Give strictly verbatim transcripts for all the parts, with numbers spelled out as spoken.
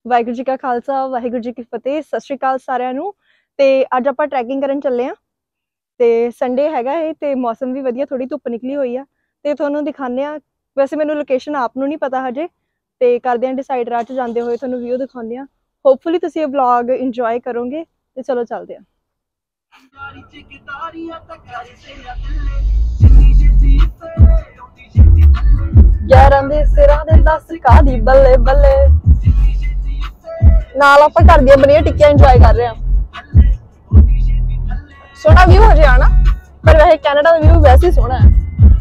वाहिगुरू जी का खालसा वाहिगुरू जी की फतेह। सत श्री अकाल सारिਆਂ ਨੂੰ। ਤੇ ਅੱਜ ਆਪਾਂ ਟਰੈਕਿੰਗ ਕਰਨ ਚੱਲੇ ਆ ਤੇ ਸੰਡੇ ਹੈਗਾ ਇਹ ਤੇ ਮੌਸਮ ਵੀ ਵਧੀਆ, ਥੋੜੀ ਧੁੱਪ ਨਿਕਲੀ ਹੋਈ ਆ ਤੇ ਤੁਹਾਨੂੰ ਦਿਖਾਉਂਦੇ ਆ। ਵੈਸੇ ਮੈਨੂੰ ਲੋਕੇਸ਼ਨ ਆਪ ਨੂੰ ਨਹੀਂ ਪਤਾ ਹਜੇ ਤੇ ਕਰਦੇ ਆ ਡਿਸਾਈਡ। ਰਾਹ 'ਚ ਜਾਂਦੇ ਹੋਏ ਤੁਹਾਨੂੰ ਵਿਊ ਦਿਖਾਉਂਦੇ ਆ। ਹੋਪਫੁਲੀ ਤੁਸੀਂ ਇਹ ਵਲੌਗ ਇੰਜੋਏ ਕਰੋਗੇ ਤੇ ਚਲੋ ਚੱਲਦੇ ਆ। ਗਿਆਰਾਂ ਦੇ ਸਿਰਾਂ ਦੇ ਦਸ ਕਾਦੀ ਬੱਲੇ ਬੱਲੇ ਨਾਲ ਆਪਾਂ ਘਰ ਦੀਆਂ ਬਣੀਆਂ ਟਿੱਕੀਆਂ ਇੰਜੋਏ ਕਰ ਰਹੇ ਆ। सोहना व्यू हो जाए ना, पर वैसे कनाडा का व्यू वैसे ही सोहना है।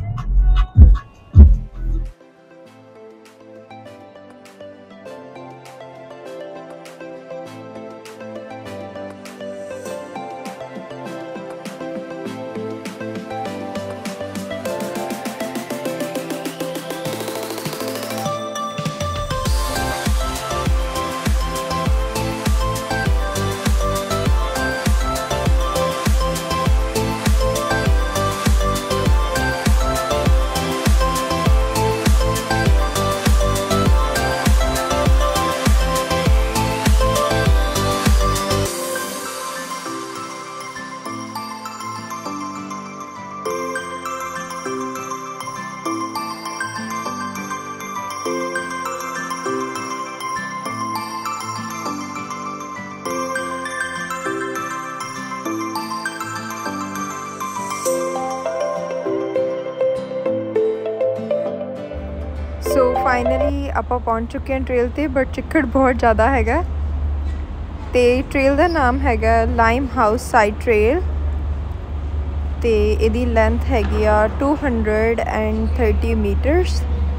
सो फाइनली आप पहुँच चुके हैं ट्रेल ते, बट चिक्कड़ बहुत ज़्यादा हैगा। ते ट्रेल का नाम हैगा लाइम हाउस साइड ट्रेल ते इहदी लेंथ हैगी आ two hundred and thirty metres.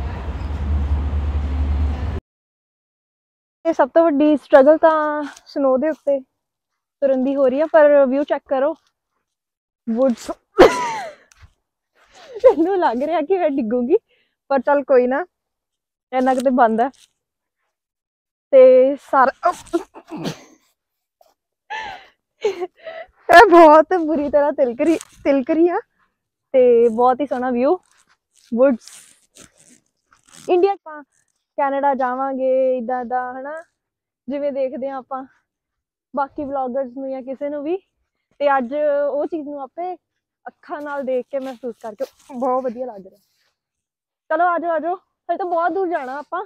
सब तो वड्डी स्ट्रगल तो स्नो दे उत्ते तुरन दी हो रही है, पर व्यू चेक करो वुड्स। मैनूं लग रहा कि मैं डिगूंगी, पर चल कोई ना, इन्ना किते बंद है ते सारा बहुत बुरी तरह तिलक रही तिलक रही है ते बहुत ही सोहना व्यू वुड्स। इंडिया कैनेडा जावांगे इदा इदा है ना, जिवें देखते हैं आपां बाकी व्लॉगर्स नूं या किसी नूं भी, ते अज वो चीज़ नूं आपे अखां नाल देख के महसूस करके बहुत वधिया लग रहा। चलो आ जाओ आ जाओ, फिर तो बहुत दूर जाना आपां।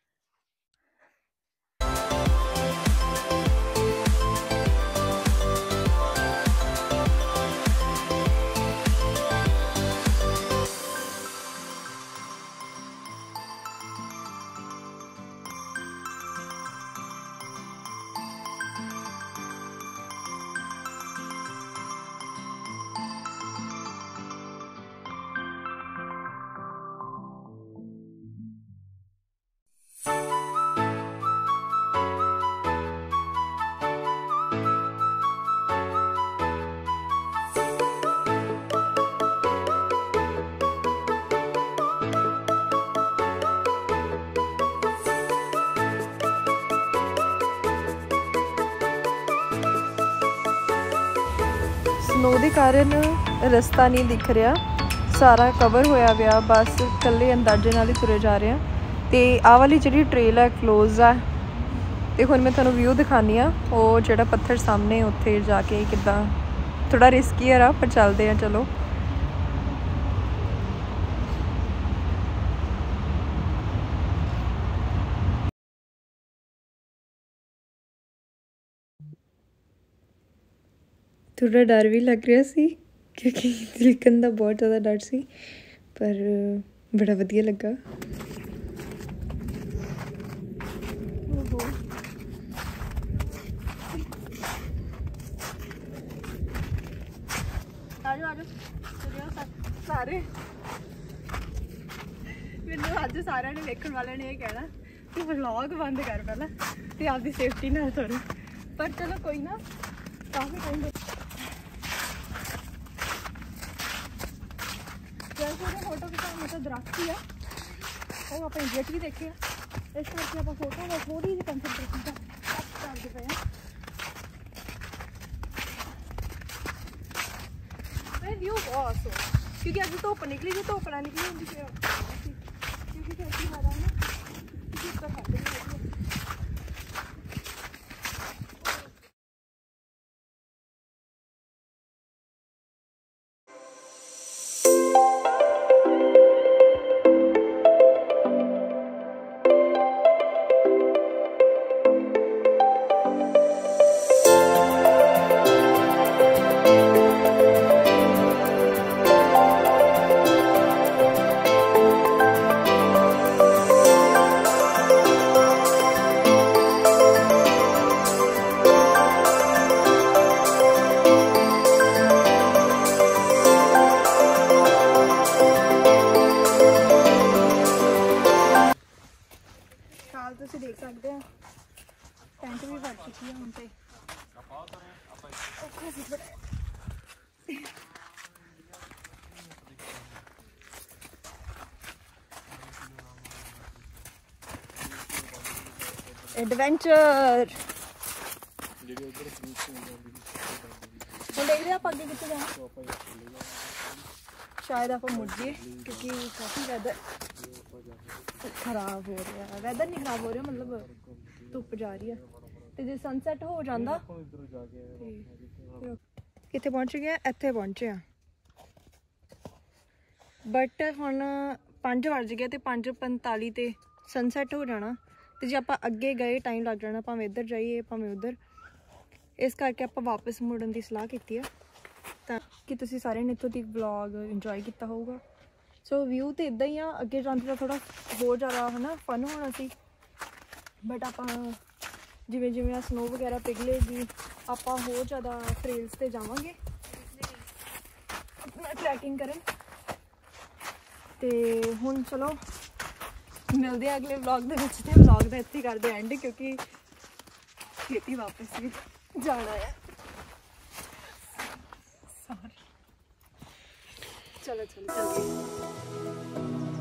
स्नो के कारण रस्ता नहीं दिख रहा, सारा कवर होया हुआ, बस कल्ले अंदाजे नाल ही तुरे जा रहे हैं। तो आह वाली जी ट्रेल है क्लोज है, तो हुण मैं तुहानूं व्यू दिखानी आ। वो जिहड़ा पत्थर सामने उत्थे जाके किद्दां थोड़ा रिस्की है, पर चलते हैं चलो। थोड़ा डर भी लग रहा सी क्योंकि तिलकन का बहुत ज़्यादा डर सी, पर बड़ा वधिया लगा। सारे मैनूं अज सारिਆਂ ने वेखण वाले ने यह कहना कि व्लॉग बंद कर पहला ते आपकी सेफ्टी नाल तुर, पर चलो कोई ना, काफ़ी टाइम फोटो खिचाने मतलब दरख्त ही है वो आप इंडिया भी देखे, इस करके आप फोटो में थोड़ी जी कंसनट्रेशन करते पे हैं। व्यू बहुत सोहना क्योंकि अभी धुप्प निकली जी, धुप्प ना निकली होंगी क्योंकि कैसी मारा ना ਟੈਂਟ ਵੀ ਭਰ ਚੁੱਕੀ ਆ ਹੁਣ ਤੇ ਔਖਾ ਸੀ ਬੜਾ एडवेंचर ਹੁਣ ਦੇਖਦੇ ਆਪਾਂ ਅੱਗੇ ਕਿੱਥੇ ਜਾਣਾ शायद आप मुड़ जाइए क्योंकि काफ़ी वैदर खराब हो रहा है वैदर नहीं खराब हो रहा मतलब धुप जा रही है तो जो सनसैट हो जाता कितने पहुँच गए इतने पहुँचे हाँ बट हुण पाँच वज गए तो पाँच पंताली ते सनसैट हो जाना तो जे आप अगे गए टाइम लग जाना भावें इधर जाइए भावें उधर इस करके आप वापस मुड़न की सलाह की है ਤਾਂ ਕਿ ਤੁਸੀਂ ਸਾਰਿਆਂ ਨੇ ਇੱਥੋਂ ਤੱਕ ਵਲੌਗ ਇੰਜੋਏ ਕੀਤਾ ਹੋਊਗਾ ਸੋ ਵਿਊ ਤਾਂ ਇੱਦਾਂ ਹੀ ਆ ਅੱਗੇ ਜਾਂਦੇ ਤਾਂ ਥੋੜ੍ਹਾ ਹੋਰ ਜ਼ਿਆਦਾ ਹੈ ਨਾ ਫਨ ਹੋਣਾ ਸੀ ਬਟ ਆਪਾਂ ਜਿਵੇਂ ਜਿਵੇਂ ਆ ਸਨੋ ਵਗੈਰਾ ਪਿਘਲੇਗੀ ਆਪਾਂ ਹੋਰ ਜ਼ਿਆਦਾ ਟ੍ਰੇਲਸ 'ਤੇ ਜਾਵਾਂਗੇ ਆਪਣਾ ਟਰੈਕਿੰਗ ਕਰਨ ਅਤੇ ਹੁਣ ਚਲੋ ਮਿਲਦੇ ਆ ਅਗਲੇ ਵਲੌਗ ਦੇ ਵਿੱਚ ਅਤੇ ਵਲੌਗ ਦਾ ਇੱਥੇ ਹੀ ਕਰਦੇ ਐਂਡ ਕਿਉਂਕਿ ਛੇਤੀ ਵਾਪਸ ਵੀ ਜਾਣਾ ਹੈ चलो चलो चलिए